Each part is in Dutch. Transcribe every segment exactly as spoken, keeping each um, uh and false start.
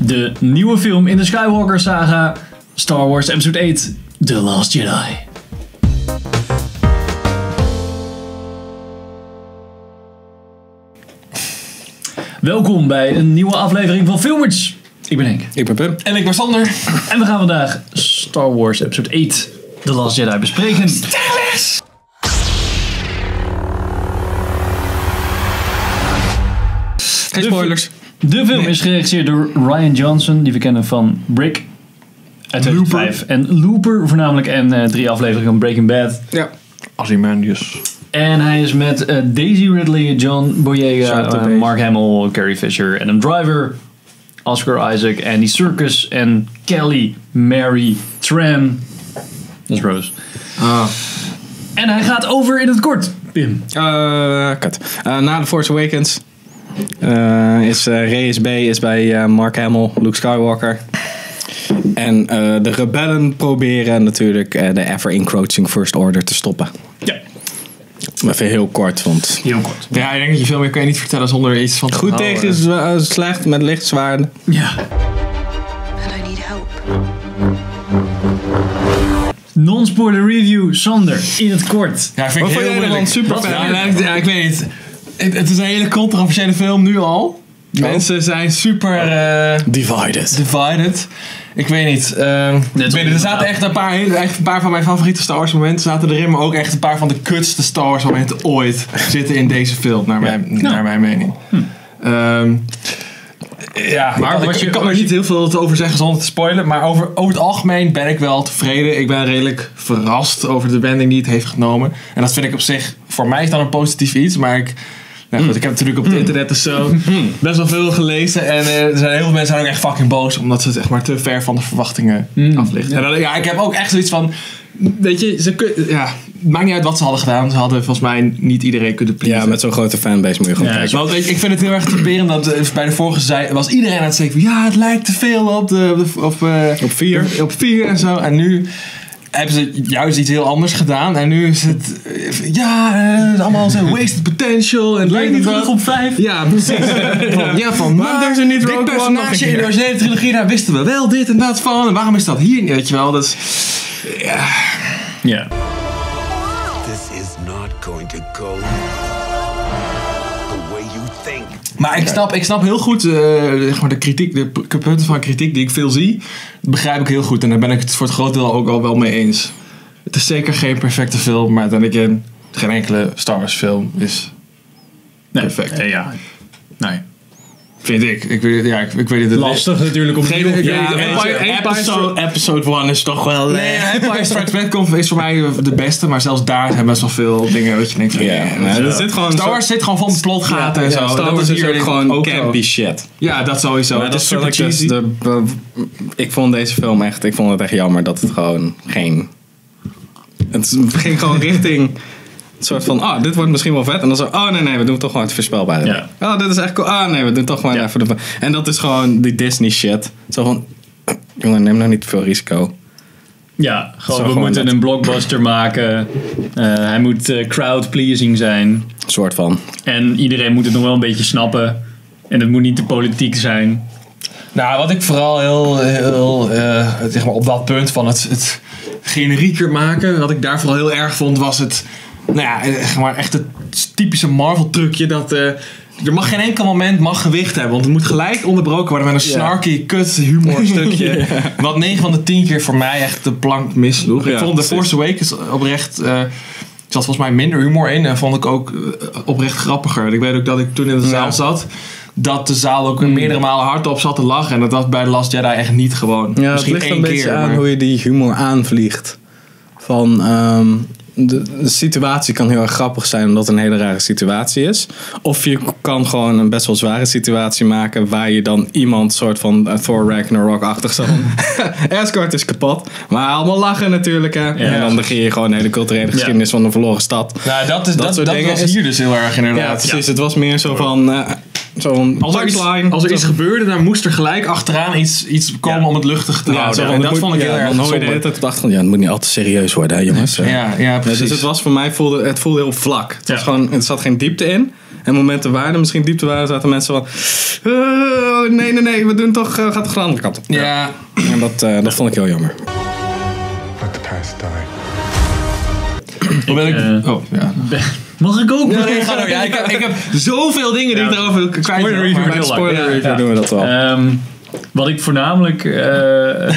De nieuwe film in de Skywalker saga, Star Wars Episode eight, The Last Jedi. Welkom bij een nieuwe aflevering van Filmers. Ik ben Henk. Ik ben Pim. En ik ben Sander. En we gaan vandaag Star Wars Episode eight, The Last Jedi bespreken. Geen spoilers. De film is geregisseerd door Rian Johnson, die we kennen van Brick uit tweeduizend vijf. En Looper voornamelijk en uh, drie afleveringen van Breaking Bad. Ja. Ozymandias. En hij is met uh, Daisy Ridley, John Boyega, uh, Mark Hamill, Carrie Fisher, Adam Driver, Oscar Isaac, Andy Serkis en Kelly Mary Tran. Dat is Rose. Ah. En hij gaat over in het kort, Pim. Uh, kut. Uh, na The Force Awakens uh, is uh, Reyes B is bij uh, Mark Hamill, Luke Skywalker. En uh, de rebellen proberen natuurlijk uh, de ever-encroaching First Order te stoppen. Ja. Even heel kort, want... Heel kort. Ja, ik denk dat je veel meer kan je niet vertellen zonder iets van... Goed tegen is uh, slecht met lichtzwaarden. Ja. And I need help. Non-spoiler review, Sander, in het kort. Ja, vind ik Wat heel vond jij moeilijk. ervan? Super Wat? fan. Ja, ja, ik weet niet. Het, het is een hele controversiële film nu al. Mensen zijn super uh, Divided. divided. Ik weet niet. Uh, ik weet niet er zaten echt een paar, hele- echt een paar van mijn favoriete Star Wars momenten zaten erin. Maar ook echt een paar van de kutste Star Wars momenten ooit zitten in deze film. Naar mijn, naar mijn mening. Hm. Um, ja, Maar ik, wat ik, je- ik kan er niet heel veel over zeggen zonder te spoilen. Maar over, over het algemeen ben ik wel tevreden. Ik ben redelijk verrast over de wending die het heeft genomen. En dat vind ik op zich, voor mij is dan een positief iets. Maar ik, nou goed, ik heb natuurlijk op het internet dus zo best wel veel gelezen. En uh, er zijn heel veel mensen zijn ook echt fucking boos. Omdat ze het echt maar te ver van de verwachtingen Mm. af ligt. En dan, ja, ik heb ook echt zoiets van... Weet je, ze kun, ja, het maakt niet uit wat ze hadden gedaan. Ze hadden volgens mij niet iedereen kunnen pleasen. Ja, met zo'n grote fanbase moet je gewoon Ja, kijken. Want ik, ik vind het heel erg typerend dat uh, bij de vorige zei, was iedereen aan het zeggen van, ja, het lijkt te veel op de, op, de- op, uh, Op vier. Op, op vier en zo. En nu hebben ze juist iets heel anders gedaan. En nu is het, uh, ja, uh, het is allemaal zo wasted potential. En het Lijkt niet terug op vijf. Ja, precies. van, ja, van, Waarom maar doen ze niet dit Rogue One nog een personage in keer? de originele trilogie, daar wisten we wel dit en dat van. En waarom is dat hier niet, weet je wel. Dat is, ja... Ja. This is not going to go the way you think. Maar ik snap, ik snap heel goed uh, zeg maar de kritiek, de p- punten van kritiek die ik veel zie. Dat begrijp ik heel goed. En daar ben ik het voor het groot deel ook al wel mee eens. Het is zeker geen perfecte film, maar dan again, geen enkele Star Wars film is Nee, perfect. eh, ja. Nee. Vind ik. Ik weet, ja, ik, ik weet het Lastig natuurlijk om Geen- ik- Ja, ik- Empire, Empire- episode, episode one is toch wel... uh, Nee, Empire Strikes Back komt- is voor mij de beste, maar zelfs daar zijn best wel veel dingen dat je denkt van... Ja, ja, nou, er zit gewoon Star zo- Wars zit gewoon vol met plotgaten en Ja, zo. Star dat Wars is ook hier gewoon ook campy zo. shit. Ja, dat sowieso. Maar Het dat is is super super cheesy. de, ik vond deze film echt, ik vond het echt jammer dat het gewoon geen... Het ging gewoon richting een soort van, oh, dit wordt misschien wel vet. En dan zo, oh nee, nee, we doen toch gewoon het voorspelbare. Ja. Oh, dit is echt cool. Ah nee, we doen toch gewoon Ja. even de... En dat is gewoon die Disney shit. Zo van, jongen, neem nou niet te veel risico. Ja, gewoon, Zo we gewoon moeten net. een blockbuster maken. Uh, hij moet uh, crowd-pleasing zijn. Een soort van. En iedereen moet het nog wel een beetje snappen. En het moet niet te politiek zijn. Nou, wat ik vooral heel, heel uh, zeg maar op dat punt van het, het generieker maken, wat ik daar vooral heel erg vond, was het, nou ja, zeg maar echt het typische Marvel trucje dat uh, er mag geen enkel moment mag gewicht hebben, want het moet gelijk onderbroken worden met een Ja. snarky kut humor stukje, Ja. wat negen van de tien keer voor mij echt de plank misloeg. Ja, ik vond The precies. Force Awakens oprecht, uh, er zat volgens mij minder humor in en vond ik ook uh, oprecht grappiger. Ik weet ook dat ik toen in de zaal Ja. zat, dat de zaal ook meerdere malen hardop zat te lachen. En dat was bij The Last Jedi echt niet gewoon. Ja, het Misschien ligt één een beetje keer. aan maar- hoe je die humor aanvliegt. Van, ehm, de, de situatie kan heel erg grappig zijn omdat het een hele rare situatie is. Of je kan gewoon een best wel zware situatie maken waar je dan iemand soort van uh, Thor Ragnarok-achtig zo van escort is kapot. Maar allemaal lachen natuurlijk. Hè? En dan begin je gewoon een hele culturele geschiedenis van een verloren stad. Nou, dat, is, Dat dat, soort dat dingen was is- hier dus heel erg Ja, inderdaad. precies. Het was meer zo van... Uh, zo'n Als er, iets, punchline. als er iets gebeurde, dan moest er gelijk achteraan iets, iets komen Ja. om het luchtig te Ja, houden. zo van, en het dat moet- vond ik ja, heel erg dan hoor je de zonde. hele tijd op de achtergrond. Ja, het moet niet al te serieus worden, hè, jongens. Ja, ja, Ja, precies. dus het was voor mij voelde, het voelde heel vlak. Het, was Ja. gewoon, het zat geen diepte in. En momenten waar er misschien diepte waren, zaten mensen van... Uh, nee, nee, nee, we doen toch, uh, gaat toch de andere kant op. Ja. En dat, uh, dat vond ik heel jammer. Let the past die. Dan ben ik... uh, oh, ja. Mag ik ook? Ja, nee, ga door. Ja, ik, heb, ik heb zoveel dingen die ik erover kwijt wil. Spoiler review, maar- bij spoiler Ja, review ja. doen we dat wel. Um, wat ik voornamelijk... Uh, uh,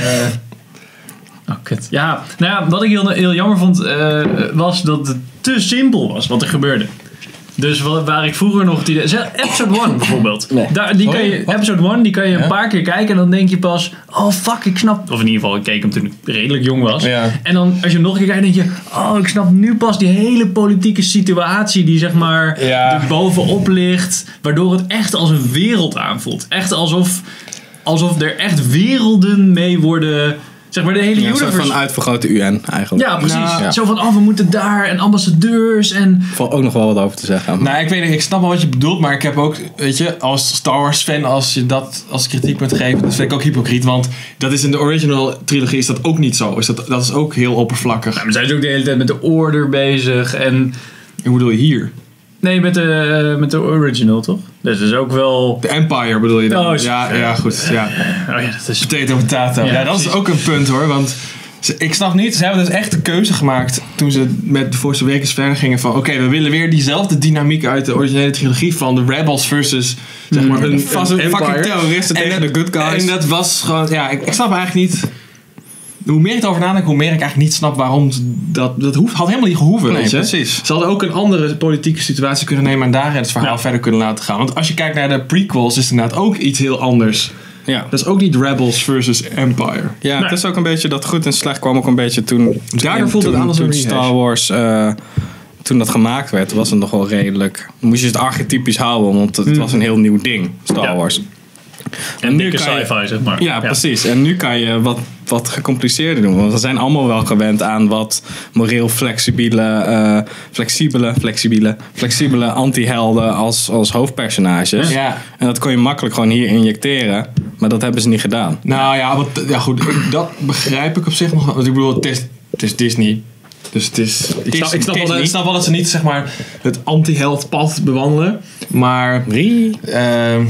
oh, kut. Ja, nou ja, wat ik heel, heel jammer vond... Uh, was dat het te simpel was wat er gebeurde. Dus wat, waar ik vroeger nog... Die, episode one bijvoorbeeld. Nee. Daar, die kan je, Wat? episode one, die kan je Ja? een paar keer kijken... en dan denk je pas... Oh, fuck, ik snap... Of in ieder geval, ik keek hem toen ik redelijk jong was. Ja. En dan, als je hem nog een keer kijkt, denk je... Oh, ik snap nu pas die hele politieke situatie... die zeg maar Ja. er bovenop ligt... waardoor het echt als een wereld aanvoelt. Echt alsof, alsof er echt werelden mee worden... Zeg maar de hele Ja, een soort universe... van uitvergrote U N eigenlijk. Ja, precies. Nou, ja. Zo van, oh, we moeten daar en ambassadeurs en... Ik valt ook nog wel wat over te zeggen. Nou, ik weet niet, ik snap wel wat je bedoelt, maar ik heb ook, weet je, als Star Wars fan, als je dat als kritiekpunt geeft, dat vind ik ook hypocriet, want dat is in de original trilogie is dat ook niet zo. Is dat, dat is ook heel oppervlakkig. Ja, maar zijn ze ook de hele tijd met de Order bezig en... En hoe bedoel je hier? Nee, met de, met de original, toch? Dus dat is ook wel... De Empire bedoel je dan? Oh, ja, ja, goed. Ja. Oh ja, dat is... Potato, potato. Ja, Ja, dat is precies. ook een punt hoor, want ze- ik snap niet, ze hebben dus echt de keuze gemaakt toen ze met The Force Awakens verder gingen van oké, we willen weer diezelfde dynamiek uit de originele trilogie van de Rebels versus zeg maar een, Vast een een fucking Empire. terroristen En tegen dat- de good guys. En dat was gewoon, ja, ik, ik snap eigenlijk niet. Hoe meer ik erover nadenk, hoe meer ik eigenlijk niet snap waarom ze dat. Dat hoeft, had helemaal niet gehoeven. Nee, weet je? precies. Ze hadden ook een andere politieke situatie kunnen nemen en daar het verhaal Ja. verder kunnen laten gaan. Want als je kijkt naar de prequels, is het inderdaad ook iets heel anders. Ja. Dat is ook niet Rebels versus Empire. Ja, Nee. het is ook een beetje dat goed en slecht kwam ook een beetje toen. Daardoor voelt het toen, aan als toen een rehash. Star Wars. Uh, toen dat gemaakt werd, was het nog wel redelijk. Moest je het archetypisch houden, want het was een heel nieuw ding, Star Ja. Wars. En nu dikke kan je- sci-fi, zeg maar. Ja, precies. En nu kan je wat, wat gecompliceerder doen. Want we zijn allemaal wel gewend aan wat moreel flexibele, uh, flexibele, flexibele, flexibele anti-helden als, als hoofdpersonages. Ja. En dat kon je makkelijk gewoon hier injecteren. Maar dat hebben ze niet gedaan. Nou ja, wat, ja goed, ik- dat begrijp ik op zich nog wel. Want ik bedoel, het is, het is Disney. Dus het is... Ik is snap, ik, snap wel, Disney. ik snap wel dat ze niet zeg maar het anti-held pad bewandelen. Maar... ehm,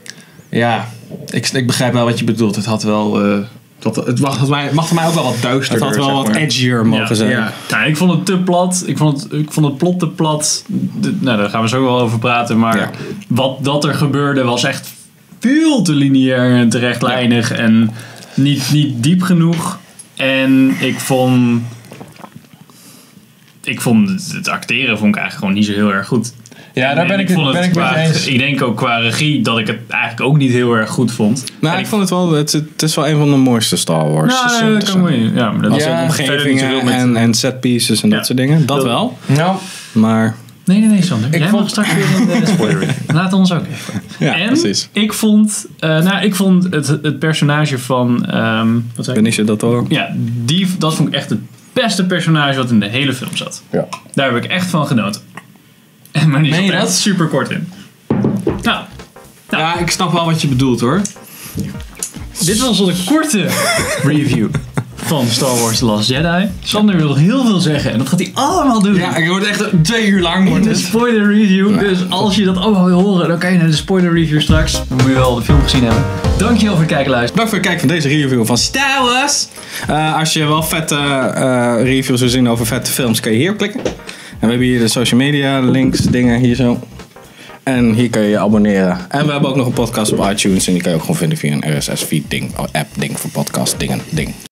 ja, ik, ik begrijp wel wat je bedoelt. Het had wel... eh, dat, het mag, het mij- mag voor mij ook wel wat Het duisterder. had wel zeg wat maar. edgier mogen Ja, zijn. ja. Nou, ik vond het te plat. Ik vond het, ik vond het plot te plat. De, nou, daar gaan we zo wel over praten. Maar Ja. wat dat er gebeurde was echt veel te lineair en te rechtlijnig. En niet, niet diep genoeg. En ik vond... Ik vond het, het acteren vond ik eigenlijk gewoon niet zo heel erg goed. Ja, daar En ben ik, vond ben het ik met je qua- eens. Ik denk ook qua regie dat ik het eigenlijk ook niet heel erg goed vond. Nou, En ik vond het wel, het, het is wel een van de mooiste Star Wars. Nou, Dus, nee, dat dus, kan wel. Ja, maar dat als Ja, in verder niet omgevingen zoveel met- en, en set pieces en Ja. dat soort dingen. Dat Dat- wel. Nou, Maar Nee, nee, nee, Sander. Ik Jij vond- mag straks weer een uh, spoiler review. Laat ons ook even. ja, en precies. ik vond, uh, nou, ik vond het, het personage van, um, wat zei ik? Benicio del Toro. Ja, die, dat vond ik echt het beste personage wat in de hele film zat. Ja. Daar heb ik echt van genoten. En maar die Meen zat je er dat? echt super kort in. Nou, ja, ik snap wel wat je bedoelt hoor. dit was een korte review van Star Wars The Last Jedi. Sander wil nog heel veel zeggen en dat gaat hij allemaal doen. Ja, ik word echt twee uur lang. In Wordt de het. spoiler review. Dus als je dat allemaal wil horen, dan kan je naar de spoiler review straks. Dan moet je wel de film gezien hebben. Dankjewel voor het kijken en luisteren. Bedankt voor het kijken van deze review van Star Wars. Uh, als je wel vette uh, reviews wil zien over vette films, kan je hier klikken. En we hebben hier de social media links, dingen hier zo. En hier kun je je abonneren. En we hebben ook nog een podcast op iTunes. En die kan je ook gewoon vinden via een R S S feed ding, app ding voor podcast dingen ding.